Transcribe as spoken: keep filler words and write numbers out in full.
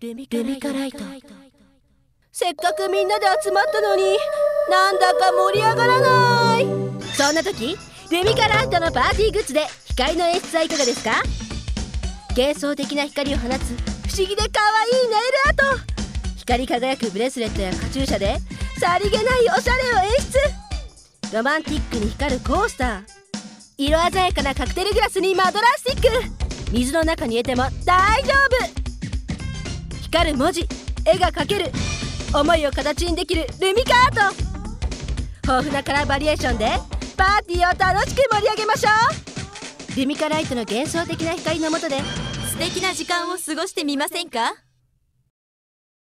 ルミカライト。せっかくみんなで集まったのになんだか盛り上がらない。そんな時ルミカライトのパーティーグッズで光の演出はいかがですか？幻想的な光を放つ不思議で可愛いネイルアート、光り輝くブレスレットやカチューシャでさりげないおしゃれを演出、ロマンティックに光るコースター、色鮮やかなカクテルグラスにマドラースティック、水の中に入れても大丈夫、光る文字、絵が描ける、思いを形にできるルミカアート、豊富なカラーバリエーションでパーティーを楽しく盛り上げましょう。ルミカライトの幻想的な光の下で素敵な時間を過ごしてみませんか？